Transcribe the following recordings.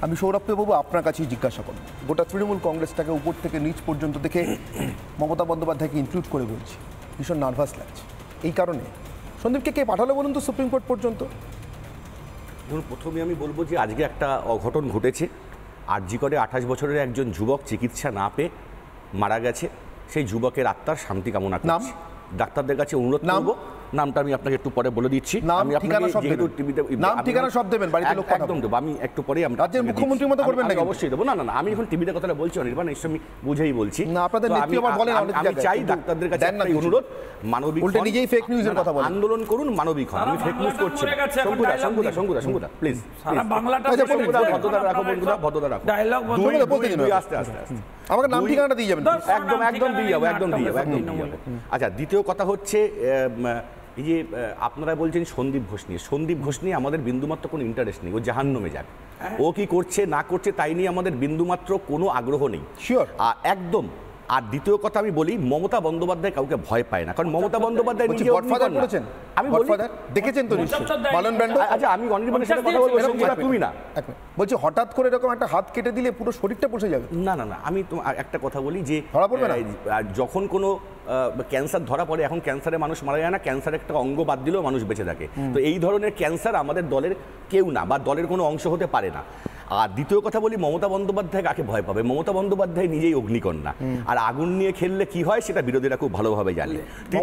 আমি সৌরভবাবু আপনার কাছেই জিজ্ঞাসা করব, গোটা তৃণমূল কংগ্রেসটাকে উপর থেকে নিচ পর্যন্ত দেখে মমতা বন্দ্যোপাধ্যায়কে ইনক্লুড করে বলছি, ভীষণ নার্ভাস লাগছে। এই কারণে সন্দীপকে কে পাঠালো বলুন তো সুপ্রিম কোর্ট পর্যন্ত? ধরুন, প্রথমে আমি বলবো যে আজকে একটা অঘটন ঘটেছে। আরজি করে 28 বছরের একজন যুবক চিকিৎসা না পেয়ে মারা গেছে। সেই যুবকের আত্মার শান্তি কামনা করছি। ডাক্তারদের কাছে অনুরোধ করব, নামটা আমি আপনাকে একটু পরে বলে দিচ্ছি। আমি আপনাকে যেহেতু টিভিতে নাম ঠিকানা সব দেবেন, বাড়িতে লোক একদম দেবো। আমি একটু পরে রাজ্যের মুখ্যমন্ত্রীর মতো করবেন না? অবশ্যই দেবো। না না না, আমি এখন টিভিতে কথাটা বলছি অনির্বাণ, নিশ্চয় আমি বুঝেই বলছি। না, আপনাদের নেত্রী আবার বলেন অনেক জায়গায়। আমি চাই ডাক্তারদের কাছে একটাই অনুরোধ, মানবিক উল্টে নিজেই ফেক নিউজের কথা বলেন। আন্দোলন করুন, মানবিক হন। আমি ফেক নিউজ করছি। শঙ্কুদা প্লিজ বাংলাটা ভদ্রতা রাখো বন্ধুরা, ভদ্রতা রাখো। ডায়লগ আস্তে আস্তে আমাকে নাম ঠিকানাটা দিয়ে যাবেন। একদম দিয়ে যাবো। আচ্ছা, দ্বিতীয় কথা হচ্ছে এই যে আপনারা বলছেন সন্দীপ ঘোষ নিয়ে আমাদের বিন্দুমাত্র কোনো ইন্টারেস্ট নেই। ও জাহান্নামে যাক, ও কি করছে না করছে তাই নিয়ে আমাদের বিন্দুমাত্র কোনো আগ্রহ নেই। শিওর, একদম। আর দ্বিতীয় কথা আমি বলি, মমতা বন্দ্যোপাধ্যায় কাউকে ভয় পায় না, কারণ মমতা বন্দ্যোপাধ্যায় নিজে করেছেন। আমি দেখেছেন তো নিশ্চয়ই মালন ব্র্যান্ড। আচ্ছা, আমি অনির্বাণের সাথে কথা বলবো, তুমি না বলছি হঠাৎ করে এরকম একটা হাত কেটে দিলে পুরো শরীরটা বসে যাবে। না না না, আমি তো একটা কথা বলি যে ধরা পড়বে না। যখন কোনো ক্যান্সার ধরা পড়ে, এখন ক্যান্সারে মানুষ মারা যায় না, ক্যান্সার একটা অঙ্গ বাদ দিলেও মানুষ বেঁচে থাকে। তো এই ধরনের ক্যান্সার আমাদের দলের কেউ না, বা দলের কোনো অংশ হতে পারে না। আর দ্বিতীয় কথা বলি, মমতা বন্দ্যোপাধ্যায় কাকে ভয় পাবে? মমতা বন্দ্যোপাধ্যায় নিজেই অগ্নিকন্যা, আর আগুন নিয়ে খেললে কি হয় সেটা বিরোধীরা খুব ভালোভাবে জানে।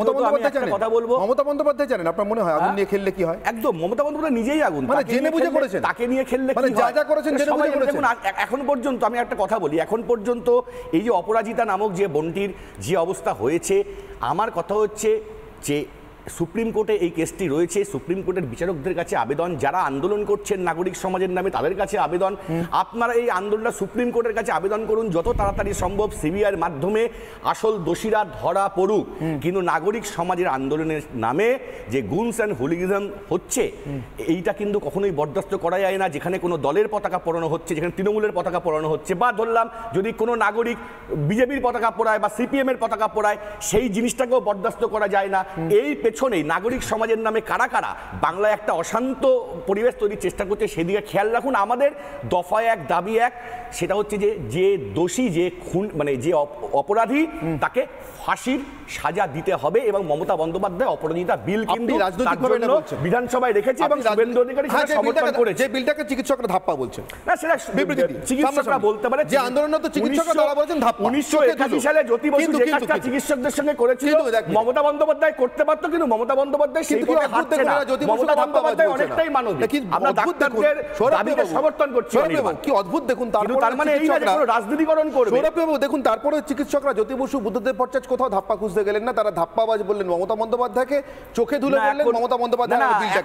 কথা বলবো, মমতা বন্দ্যোপাধ্যায় জানেন, আপনার মনে হয় আগুন নিয়ে খেললে কি হয়? একদম, মমতা বন্দ্যোপাধ্যায় নিজেই আগুন, জেনে বুঝে করেছেন। তাকে নিয়ে খেললে যা যা করেছেন জেনে বুঝে করেছেন। এখন পর্যন্ত আমি একটা কথা বলি, এখন পর্যন্ত এই যে অপরাজিতা নামক যে বোনটির যে অবস্থা হয়েছে, আমার কথা হচ্ছে যে সুপ্রিম কোর্টে এই কেসটি রয়েছে, সুপ্রিম কোর্টের বিচারকদের কাছে আবেদন, যারা আন্দোলন করছেন নাগরিক সমাজের নামে তাদের কাছে আবেদন, আপনারা এই আন্দোলনটা সুপ্রিম কোর্টের কাছে আবেদন করুন, যত তাড়াতাড়ি সম্ভব সিবিআইয়ের মাধ্যমে আসল দোষীরা ধরা পড়ুক। কিন্তু নাগরিক সমাজের আন্দোলনের নামে যে গুনস অ্যান্ড হুলিগানিজম হচ্ছে, এইটা কিন্তু কখনোই বরদাস্ত করা যায় না। যেখানে কোনো দলের পতাকা পোড়ানো হচ্ছে, যেখানে তৃণমূলের পতাকা পোড়ানো হচ্ছে, বা ধরলাম যদি কোনো নাগরিক বিজেপির পতাকা পোড়ায় বা সিপিএমের পতাকা পোড়ায়, সেই জিনিসটাকেও বরদাস্ত করা যায় না। এই পেছনেই নাগরিক সমাজের নামে কারা কারা বাংলায় একটা অশান্ত পরিবেশ তৈরির চেষ্টা করছে, সেদিকে খেয়াল রাখুন। আমাদের দফা এক, দাবি এক, সেটা হচ্ছে যে দোষী, যে খুন, মানে যে অপরাধী, তাকে ফাঁসির সাজা দিতে হবে। এবং মমতা বন্দ্যোপাধ্যায় অপরাজিতা বিল কিন্তু বিধানসভায় রেখেছে এবং শুভেন্দু অধিকারী সেটা সমর্থন করেছে। যে বিলটাকে চিকিৎসকরা ধাপ্পা বলছেন না, সেটা চিকিৎসকরা বলতে পারে। যে আন্দোলন তো চিকিৎসকরা তারা বলছেন ধাপ্পা। 1981 সালে জ্যোতি বসু যে কাজটা চিকিৎসকদের সঙ্গে করেছিল, মমতা বন্দ্যোপাধ্যায় করতে পারত, কিন্তু মমতা বন্দ্যোপাধ্যায় সেই পথে হাঁটছে না। মমতা বন্দ্যোপাধ্যায় অনেকটাই মানবিক, আমরা ডাক্তারদের দাবিকে সমর্থন করছি। কি অদ্ভুত দেখুন, তার মানে এই না যে কোনো রাজনীতিকরণ করবে। সৌরভবাবু দেখুন, তারপরে চিকিৎসকরা জ্যোতি বসু, বুদ্ধদেব ভট্টাচার্য কোথাও ধাপ্পা খুঁজতে গেলেন না, তারা ধাপ্পাবাজ বললেন মমতা বন্দ্যোপাধ্যায়কে, চোখে ধুলে বললেন মমতা বন্দ্যোপাধ্যায়।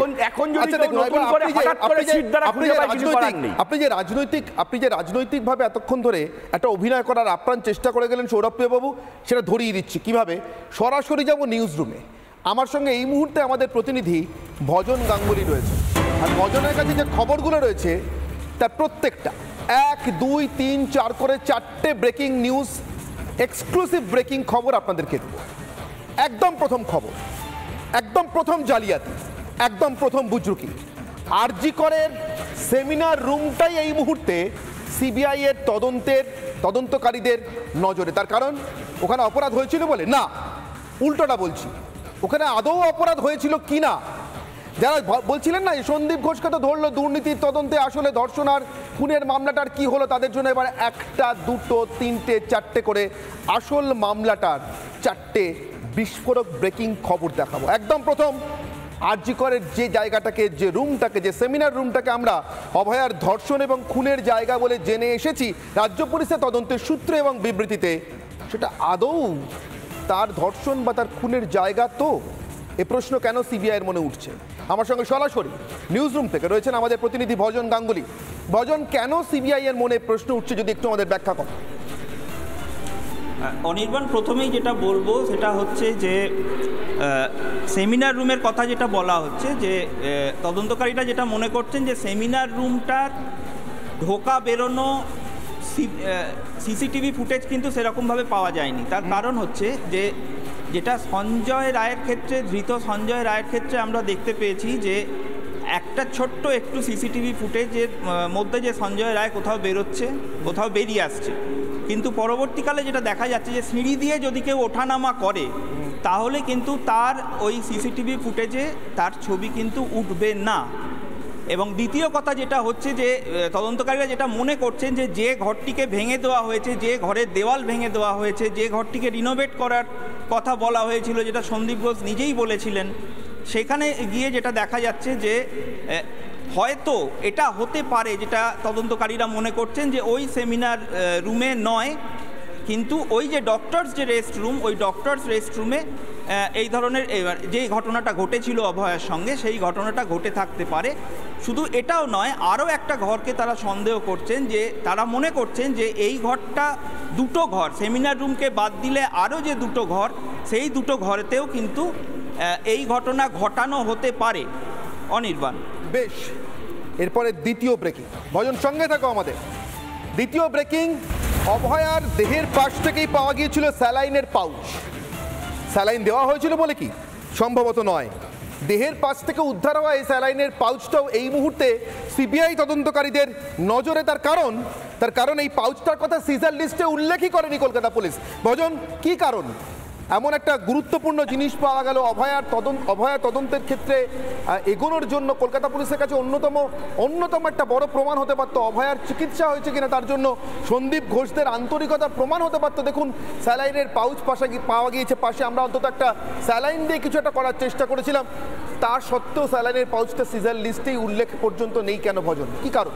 আপনি যে রাজনৈতিকভাবে এতক্ষণ ধরে একটা অভিনয় করার আপ্রাণ চেষ্টা করে গেলেন সৌরভবাবু, সেটা ধরিয়ে দিচ্ছি কিভাবে। সরাসরি যাব নিউজ রুমে। আমার সঙ্গে এই মুহূর্তে আমাদের প্রতিনিধি ভজন গাঙ্গুলি রয়েছে, আর ভজনের কাছে যে খবরগুলো রয়েছে তার প্রত্যেকটা 1, 2, 3, 4 করে 4টে ব্রেকিং নিউজ, এক্সক্লুসিভ ব্রেকিং খবর আপনাদেরকে দেব। একদম প্রথম খবর, একদম প্রথম জালিয়াতি, একদম প্রথম বুজরুকি। আরজি করের সেমিনার রুমটাই এই মুহূর্তে সিবিআই এর তদন্তকারীদের নজরে। তার কারণ ওখানে অপরাধ হয়েছিল বলে না, উল্টোটা বলছি, ওখানে আদৌ অপরাধ হয়েছিল কি না। যারা বলছিলেন না সন্দীপ ঘোষকে তো ধরলো দুর্নীতির তদন্তে, আসলে ধর্ষণ আর খুনের মামলাটার কি হলো, তাদের জন্য এবার 1, 2, 3, 4টে করে আসল মামলাটার 4টে বিস্ফোরক ব্রেকিং খবর দেখাবো। একদম প্রথম, আরজি করের যে জায়গাটাকে, যে রুমটাকে, যে সেমিনার রুমটাকে আমরা অভয়ার ধর্ষণ এবং খুনের জায়গা বলে জেনে এসেছি রাজ্য পুলিশের তদন্তের সূত্রে এবং বিবৃতিতে, সেটা আদৌ তার ধর্ষণ বা তার খুনের জায়গা তো? এ প্রশ্ন কেন সিবিআইয়ের মনে উঠছে? আমার সঙ্গে সরাসরি নিউজ রুম থেকে রয়েছেন আমাদের প্রতিনিধি ভজন গাঙ্গুলি। ভজন, কেন সিবিআই এর মনে প্রশ্ন উঠছে যদি একটু আমাদের ব্যাখ্যা করেন। অনির্বাণ, প্রথমেই যেটা বলবো সেটা হচ্ছে যে সেমিনার রুমের কথা যেটা বলা হচ্ছে, যে তদন্তকারীরা যেটা মনে করছেন যে সেমিনার রুমটার ঢোকা বেরোনো সিসিটিভি ফুটেজ কিন্তু সেরকমভাবে পাওয়া যায়নি। তার কারণ হচ্ছে যে যেটা সঞ্জয় রায়ের ক্ষেত্রে, ধৃত সঞ্জয় রায়ের ক্ষেত্রে আমরা দেখতে পেয়েছি যে একটা ছোট্ট একটু সিসিটিভি ফুটেজের মধ্যে যে সঞ্জয় রায় কোথাও বেরোচ্ছে, কোথাও বেরিয়ে আসছে, কিন্তু পরবর্তীকালে যেটা দেখা যাচ্ছে যে সিঁড়ি দিয়ে যদি কেউ ওঠানামা করে তাহলে কিন্তু তার ওই সিসিটিভি ফুটেজে তার ছবি কিন্তু উঠবে না। এবং দ্বিতীয় কথা যেটা হচ্ছে যে তদন্তকারীরা যেটা মনে করছেন যে ঘরটিকে ভেঙে দেওয়া হয়েছে, যে ঘরের দেওয়াল ভেঙে দেওয়া হয়েছে, যে ঘরটিকে রিনোভেট করার কথা বলা হয়েছিল, যেটা সন্দীপ ঘোষ নিজেই বলেছিলেন, সেখানে গিয়ে যেটা দেখা যাচ্ছে যে হয়তো এটা হতে পারে, যেটা তদন্তকারীরা মনে করছেন যে ওই সেমিনার রুমে নয়, কিন্তু ওই যে ডক্টরস যে রেস্ট রুম, ওই ডক্টরস রেস্ট রুমে এই ধরনের যে ঘটনাটা ঘটেছিল অভয়ার সঙ্গে, সেই ঘটনাটা ঘটে থাকতে পারে। শুধু এটাও নয়, আরও একটা ঘরকে তারা সন্দেহ করছেন, যে তারা মনে করছেন যে এই ঘরটা, দুটো ঘর, সেমিনার রুমকে বাদ দিলে আরও যে দুটো ঘর, সেই দুটো ঘরেতেও কিন্তু এই ঘটনা ঘটানো হতে পারে। অনির্বাণ, বেশ, এরপরে দ্বিতীয় ব্রেকিং, ভজন সঙ্গে থাকো আমাদের। দ্বিতীয় ব্রেকিং, অভয়ার দেহের পাশ থেকেই পাওয়া গিয়েছিল স্যালাইনের পাউচ। স্যালাইন দেওয়া হয়েছিল বলে কি? সম্ভবত নয়। দেহের পাশ থেকে উদ্ধার হওয়া এই স্যালাইনের পাউচটাও এই মুহূর্তে সিবিআই তদন্তকারীদের নজরে। তার কারণ এই পাউচটার কথা সিজার লিস্টে উল্লেখই করেনি কলকাতা পুলিশ। ভজন, কি কারণ? এমন একটা গুরুত্বপূর্ণ জিনিস পাওয়া গেল অভয়া তদন্তের ক্ষেত্রে এগোনোর জন্য কলকাতা পুলিশের কাছে অন্যতম একটা বড় প্রমাণ হতে পারতো। অভয়ার চিকিৎসা হয়েছে কিনা তার জন্য সন্দীপ ঘোষদের আন্তরিকতার প্রমাণ হতে পারতো। দেখুন, স্যালাইনের পাউচ পাওয়া গিয়েছে পাশে। আমরা অন্তত একটা স্যালাইন দিয়ে কিছু একটা করার চেষ্টা করেছিলাম, তা সত্ত্বেও স্যালাইনের পাউচটা সিজার লিস্টেই উল্লেখ পর্যন্ত নেই কেন? ভজন, কি কারণ?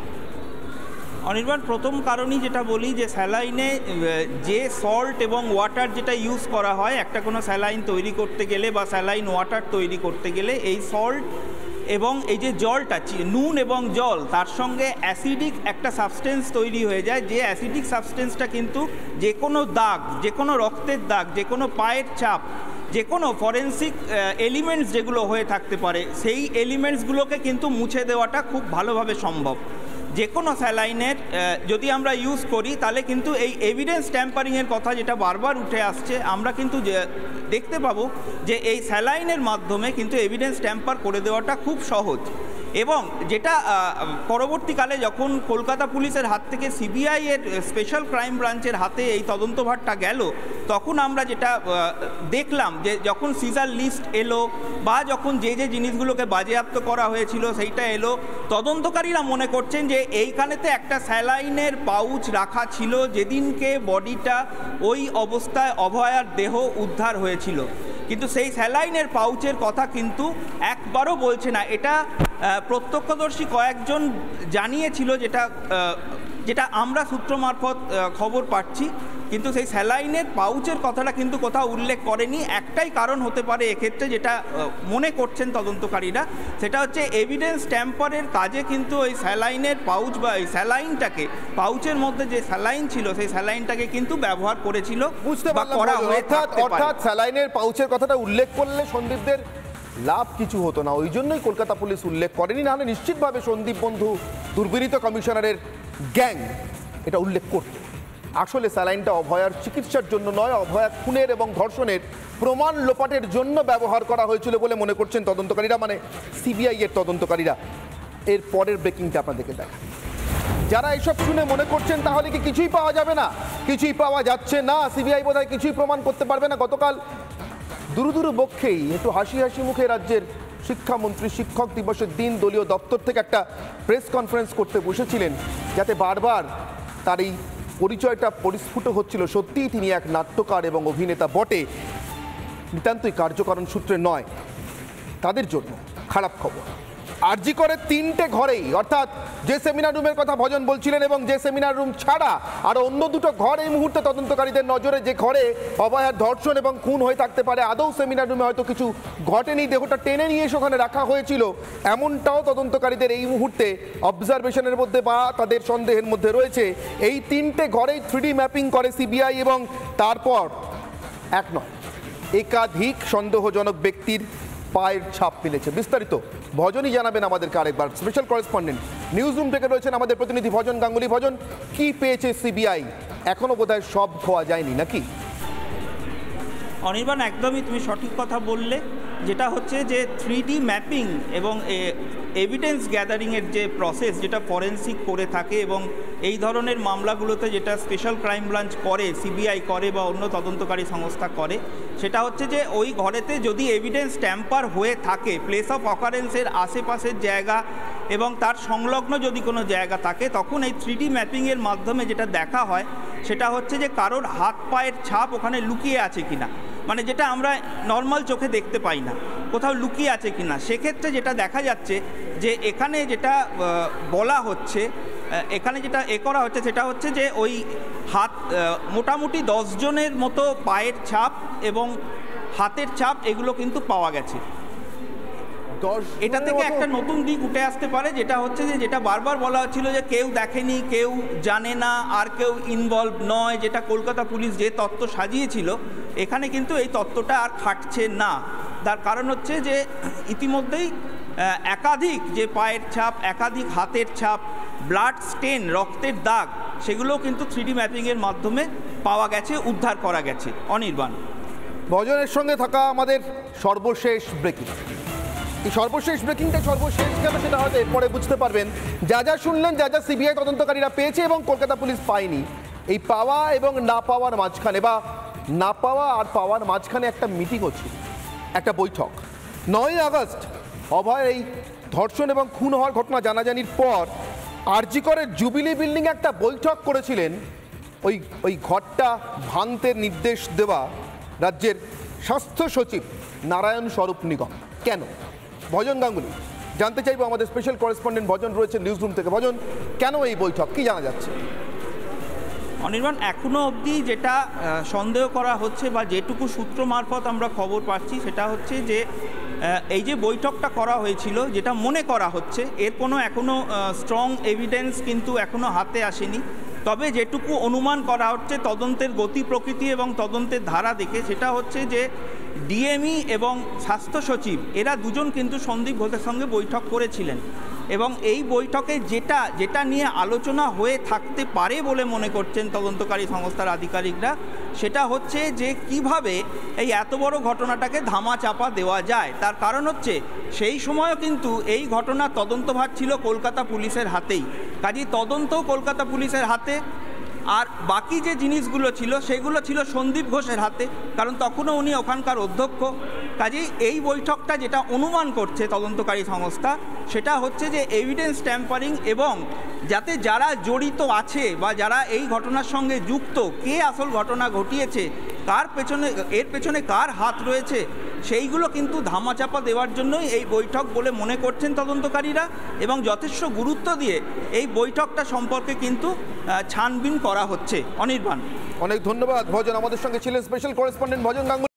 অনির্বাণ, প্রথম কারণই যেটা বলি, যে স্যালাইনে যে সল্ট এবং ওয়াটার যেটা ইউজ করা হয় একটা কোনো স্যালাইন তৈরি করতে গেলে বা স্যালাইন ওয়াটার তৈরি করতে গেলে, এই সল্ট এবং এই যে জলটা, নুন এবং জল, তার সঙ্গে অ্যাসিডিক একটা সাবস্টেন্স তৈরি হয়ে যায়, যে অ্যাসিডিক সাবস্টেন্সটা কিন্তু যে কোনো দাগ, যে কোনো রক্তের দাগ, যে কোনো পায়ের ছাপ, যে কোনো ফরেন্সিক এলিমেন্টস যেগুলো হয়ে থাকতে পারে, সেই এলিমেন্টসগুলোকে কিন্তু মুছে দেওয়াটা খুব ভালোভাবে সম্ভব। যে কোনো স্যালাইনের যদি আমরা ইউজ করি তাহলে কিন্তু এই এভিডেন্স ট্যাম্পারিংয়ের কথা যেটা বারবার উঠে আসছে, আমরা কিন্তু দেখতে পাবো যে এই স্যালাইনের মাধ্যমে কিন্তু এভিডেন্স ট্যাম্পার করে দেওয়াটা খুব সহজ। এবং যেটা পরবর্তীকালে যখন কলকাতা পুলিশের হাত থেকে সিবিআই এর স্পেশাল ক্রাইম ব্রাঞ্চের হাতে এই তদন্তভারটা গেল, তখন আমরা যেটা দেখলাম যে যখন সিজার লিস্ট এলো বা যখন যে জিনিসগুলোকে বাজেয়াপ্ত করা হয়েছিল সেইটা এলো, তদন্তকারীরা মনে করছেন যে এইখানেতে একটা স্যালাইনের পাউচ রাখা ছিল যেদিনকে বডিটা ওই অবস্থায় অভয়ার দেহ উদ্ধার হয়েছিল। কিন্তু সেই স্যালাইনের পাউচের কথা কিন্তু একবারও বলছে না। এটা প্রত্যক্ষদর্শী কয়েকজন জানিয়েছিল, যেটা আমরা সূত্র মারফত খবর পাচ্ছি, কিন্তু সেই স্যালাইনের পাউচের কথাটা কিন্তু কোথাও উল্লেখ করেনি। একটাই কারণ হতে পারে এক্ষেত্রে, যেটা মনে করছেন তদন্তকারীরা, সেটা হচ্ছে এভিডেন্স ট্যাম্পারের কাজে কিন্তু ওই স্যালাইনের পাউচ বা এই স্যালাইনটাকে, পাউচের মধ্যে যে স্যালাইন ছিল সেই স্যালাইনটাকে কিন্তু ব্যবহার করেছিল, বুঝতে বা করা হয়ে থাকতে পারে। অর্থাৎ স্যালাইনের পাউচের কথাটা উল্লেখ করলে সন্দীপদের লাভ কিছু হতো না, ওই জন্যই কলকাতা পুলিশ উল্লেখ করেনি। নাহলে নিশ্চিতভাবে সন্দীপ বন্ধু, দুর্বিনীত কমিশনারের গ্যাং এটা উল্লেখ করত। আসলে স্যালাইনটা অভয়ার চিকিৎসার জন্য নয়, অভয়া খুনের এবং ধর্ষণের প্রমাণ লোপাটের জন্য ব্যবহার করা হয়েছিল বলে মনে করছেন তদন্তকারীরা, মানে সিবিআই এর তদন্তকারীরা। এর পরের ব্রেকিংটা আপনাদেরকে দেখা। যারা এসব শুনে মনে করছেন তাহলে কি কিছুই পাওয়া যাবে না, কিছুই পাওয়া যাচ্ছে না, সিবিআই বোধহয় কিছুই প্রমাণ করতে পারবে না, গতকাল দুরু বক্ষেই একটু হাসি হাসি মুখে রাজ্যের শিক্ষামন্ত্রী শিক্ষক দিবসের দিন দলীয় দপ্তর থেকে একটা প্রেস কনফারেন্স করতে বসেছিলেন, যাতে বারবার তার এই পরিচয়টা পরিস্ফুট হচ্ছিল। সত্যিই তিনি এক নাট্যকার এবং অভিনেতা বটে, নিতান্তই কার্যকারণ সূত্রে নয়। তাদের জন্য খারাপ খবর, আরজি করে 3টে ঘরেই, অর্থাৎ যে সেমিনার রুমের কথা ভজন বলছিলেন এবং যে সেমিনার রুম ছাড়া আরও অন্য দুটো ঘর এই মুহূর্তে তদন্তকারীদের নজরে, যে ঘরে অভয়ার ধর্ষণ এবং খুন হয়ে থাকতে পারে। আদৌ সেমিনার রুমে হয়তো কিছু ঘটেনি, দেহটা টেনে নিয়ে সেখানে রাখা হয়েছিল, এমনটাও তদন্তকারীদের এই মুহূর্তে অবজারভেশনের মধ্যে বা তাদের সন্দেহের মধ্যে রয়েছে। এই 3টে ঘরেই 3D ম্যাপিং করে সিবিআই এবং তারপর এক নয় একাধিক সন্দেহজনক ব্যক্তির পায়ের ছাপ মিলেছে। বিস্তারিত ভজনই জানাবেন আমাদেরকে আরেকবার। স্পেশাল করেসপন্ডেন্ট নিউজ রুম থেকে রয়েছেন আমাদের প্রতিনিধি ভজন গাঙ্গুলি। ভজন, কি পেয়েছে সিবিআই? এখনো বোধহয় সব খোয়া যায়নি নাকি? অনির্বাণ, একদমই তুমি সঠিক কথা বললে যেটা হচ্ছে যে 3D ম্যাপিং এবং এভিডেন্স গ্যাদারিংয়ের যে প্রসেস, যেটা ফরেন্সিক করে থাকে এবং এই ধরনের মামলাগুলোতে যেটা স্পেশাল ক্রাইম ব্রাঞ্চ করে, সিবিআই করে বা অন্য তদন্তকারী সংস্থা করে, সেটা হচ্ছে যে ওই ঘরেতে যদি এভিডেন্স ট্যাম্পার হয়ে থাকে, প্লেস অফ অকারেন্সের আশেপাশের জায়গা এবং তার সংলগ্ন যদি কোনো জায়গা থাকে, তখন এই 3D ম্যাপিংয়ের মাধ্যমে যেটা দেখা হয় সেটা হচ্ছে যে কারোর হাত পায়ের ছাপ ওখানে লুকিয়ে আছে কিনা, মানে যেটা আমরা নর্মাল চোখে দেখতে পাই না, কোথাও লুকিয়ে আছে কিনা। সেক্ষেত্রে যেটা দেখা যাচ্ছে যে এখানে যেটা বলা হচ্ছে, এখানে যেটা করা হচ্ছে সেটা হচ্ছে যে ওই হাত মোটামুটি 10 জনের মতো পায়ের ছাপ এবং হাতের ছাপ এগুলো কিন্তু পাওয়া গেছে। এটা থেকে একটা নতুন দিক উঠে আসতে পারে, যেটা হচ্ছে যে যেটা বারবার বলা হচ্ছিল যে কেউ দেখেনি, কেউ জানে না, আর কেউ ইনভলভ নয়, যেটা কলকাতা পুলিশ যে তত্ত্ব সাজিয়েছিল, এখানে কিন্তু এই তত্ত্বটা আর খাটছে না। তার কারণ হচ্ছে যে ইতিমধ্যেই একাধিক যে পায়ের ছাপ, একাধিক হাতের ছাপ, ব্লাড স্টেন, রক্তের দাগ, সেগুলোও কিন্তু 3D ম্যাপিংয়ের মাধ্যমে পাওয়া গেছে, উদ্ধার করা গেছে। অনির্বাণ, ভজনের সঙ্গে থাকা আমাদের সর্বশেষ ব্রেকিং। এই সর্বশেষ ব্রেকিংটা সর্বশেষ কেন সেটা হয়তো এরপরে বুঝতে পারবেন। যা যা শুনলেন, যা যা সিবিআই তদন্তকারীরা পেয়েছে এবং কলকাতা পুলিশ পায়নি, এই পাওয়া এবং না পাওয়ার মাঝখানে বা না পাওয়া আর পাওয়ার মাঝখানে একটা মিটিং হচ্ছে, একটা বৈঠক। 9 আগস্ট অভয়ের এই ধর্ষণ এবং খুন হওয়ার ঘটনা জানাজানির পর আরজি করের জুবিলি বিল্ডিংয়ে একটা বৈঠক করেছিলেন ওই ঘরটা ভাঙতে নির্দেশ দেওয়া রাজ্যের স্বাস্থ্য সচিব নারায়ণ স্বরূপ নিগম। কেন? ভজন গাঙ্গুলি জানতে চাইবো। আমাদের স্পেশাল করেসপন্ডেন্ট ভজন রয়েছে নিউজ রুম থেকে। ভজন, কেন এই বৈঠক, কি জানা যাচ্ছে? অনির্বাণ, এখনও অবধি যেটা সন্দেহ করা হচ্ছে বা যেটুকু সূত্র মারফত আমরা খবর পাচ্ছি সেটা হচ্ছে যে এই যে বৈঠকটা করা হয়েছিল, যেটা মনে করা হচ্ছে, এর কোনো এখনও স্ট্রং এভিডেন্স কিন্তু এখনও হাতে আসেনি। তবে যেটুকু অনুমান করা হচ্ছে তদন্তের গতি প্রকৃতি এবং তদন্তের ধারা দেখে, সেটা হচ্ছে যে ডিএমই এবং স্বাস্থ্য সচিব এরা দুজন কিন্তু সন্দীপ ঘোষের সঙ্গে বৈঠক করেছিলেন এবং এই বৈঠকে যেটা নিয়ে আলোচনা হয়ে থাকতে পারে বলে মনে করছেন তদন্তকারী সংস্থার আধিকারিকরা, সেটা হচ্ছে যে কিভাবে এই এত বড় ঘটনাটাকে ধামাচাপা দেওয়া যায়। তার কারণ হচ্ছে সেই সময়ও কিন্তু এই ঘটনার তদন্তভার ছিল কলকাতা পুলিশের হাতেই, কাজেই তদন্তও কলকাতা পুলিশের হাতে, আর বাকি যে জিনিসগুলো ছিল সেগুলো ছিল সন্দীপ ঘোষের হাতে, কারণ তখনও উনি ওখানকার অধ্যক্ষ। কাজেই এই বৈঠকটা যেটা অনুমান করছে তদন্তকারী সংস্থা সেটা হচ্ছে যে এভিডেন্স ট্যাম্পারিং এবং যাতে যারা জড়িত আছে বা যারা এই ঘটনার সঙ্গে যুক্ত, কে আসল ঘটনা ঘটিয়েছে, এর পেছনে কার হাত রয়েছে, সেইগুলো কিন্তু ধামাচাপা দেওয়ার জন্যই এই বৈঠক বলে মনে করছেন তদন্তকারীরা এবং যথেষ্ট গুরুত্ব দিয়ে এই বৈঠকটা সম্পর্কে কিন্তু ছানবিন করা হচ্ছে। অনির্বাণ, অনেক ধন্যবাদ ভজন। আমাদের সঙ্গে ছিলেন স্পেশাল করেসপন্ডেন্ট ভজন গাঙ্গুলি।